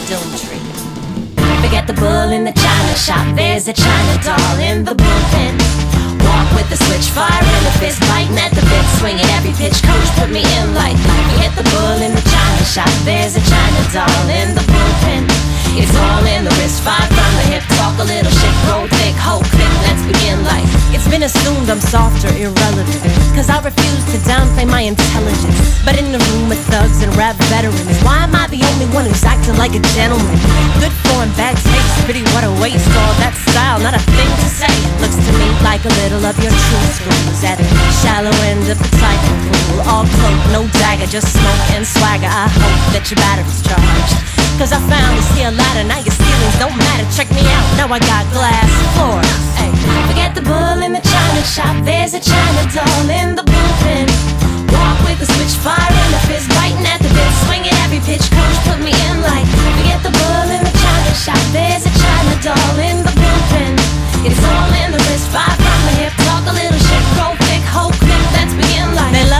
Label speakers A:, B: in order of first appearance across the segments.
A: Doomtree. Forget the bull in the china shop, there's a china doll in the bullpen. Walk with the switch, fire in the fist, biting at the bit, swinging every pitch, coach put me in like. Forget the bull in the china shop, there's a china doll in the bullpen. It's all in the wrist, five from the hip, talk a little shit, roll thick, hold quick, let's begin like. It's been assumed I'm soft or irrelevant, cause I refuse to downplay my intelligence. But in the room with thugs and rap veterans, why am I the only one who's acting like a gentleman? Good form, bad taste, pity what a waste. All that style, not a thing to say. Looks to me like a little of your true schools at the shallow end of the cycle pool. All cloak, no dagger, just smoke and swagger. I hope that your battery's charged, cause I found this here ladder, now your ceilings don't matter. Check me out, now I got glass floors. Ay, forget the bull in the china shop, there's a china doll in the bullpen. Walk with the switch, fire in the fist, biting at the bit, swinging every pitch, coach put me in like. Forget the bull in the china shop, there's a china doll in the bullpen. It's all in the wrist, five from the hip, talk a little shit, roll thick, hold quick, let's begin like. They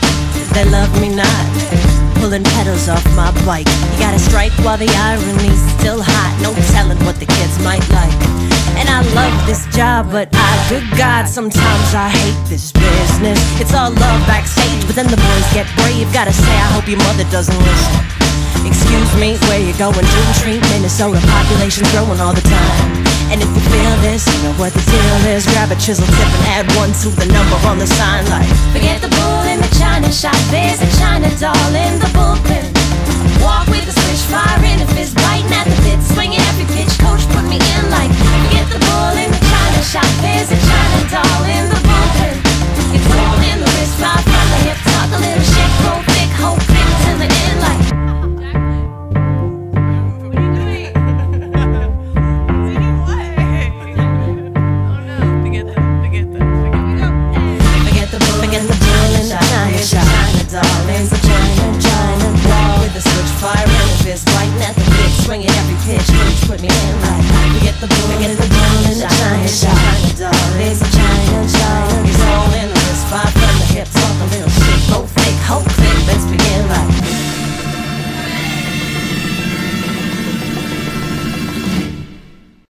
A: love me not. Pulling pedals off my bike, you gotta strike while the irony's still hot. No telling what the kids might like. And I love this job, but good God, sometimes I hate this business. It's all love backstage, but then the boys get brave. Gotta say, I hope your mother doesn't listen. Excuse me, where you going? Doomtree, Minnesota, population's growing all the time. And if you feel this, you know what the deal is. Grab a chisel tip and add 1 to the number on the sign like. Forget the bull in the china shop, there's a china doll in the bullpen. Walk with the switch, fire in the fist, biting at the bit, swinging every pitch, coach put me in like. Forget the bull in the china shop, there's a china doll in the bullpen. It's all in the wrist, five from the hip, talk a little shit, roll thick, hold quick till the end like. China, China, China, with the switch, fire in the fist, biting at the bitch, swinging every pitch, coach put me in like. Forget the bull,